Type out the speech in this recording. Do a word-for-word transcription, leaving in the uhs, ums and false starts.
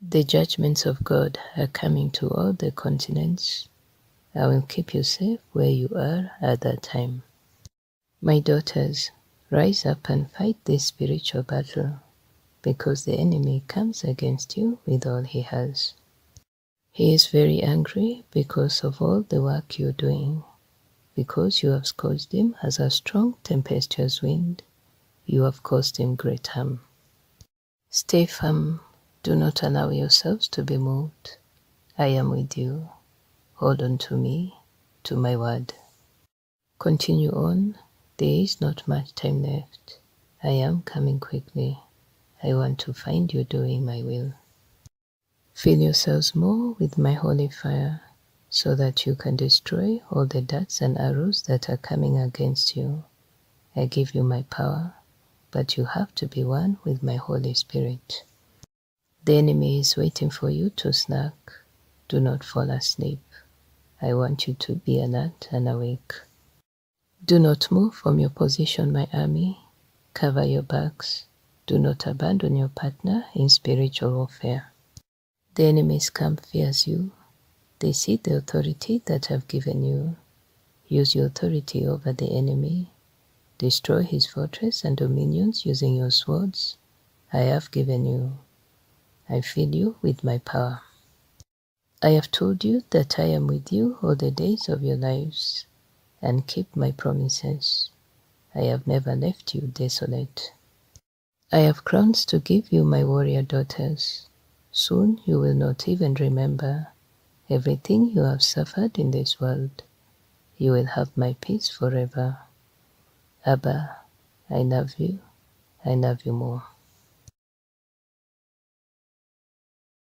The judgments of God are coming to all the continents. I will keep you safe where you are at that time. My daughters, rise up and fight this spiritual battle, because the enemy comes against you with all he has. He is very angry because of all the work you're doing. Because you have scourged him as a strong tempestuous wind, you have caused him great harm. Stay firm, do not allow yourselves to be moved. I am with you. Hold on to me, to my word. Continue on, there is not much time left. I am coming quickly. I want to find you doing my will. Fill yourselves more with my holy fire, so that you can destroy all the darts and arrows that are coming against you. I give you my power, but you have to be one with my Holy Spirit. The enemy is waiting for you to snack. Do not fall asleep. I want you to be alert and awake. Do not move from your position, my army. Cover your backs. Do not abandon your partner in spiritual warfare. The enemy's camp fears you. They see the authority that I've given you. Use your authority over the enemy. Destroy his fortress and dominions using your swords. I have given you. I fill you with my power. I have told you that I am with you all the days of your lives, and keep my promises. I have never left you desolate. I have crowns to give you, my warrior daughters. Soon you will not even remember everything you have suffered in this world. You will have my peace forever. Abba, I love you. I love you more.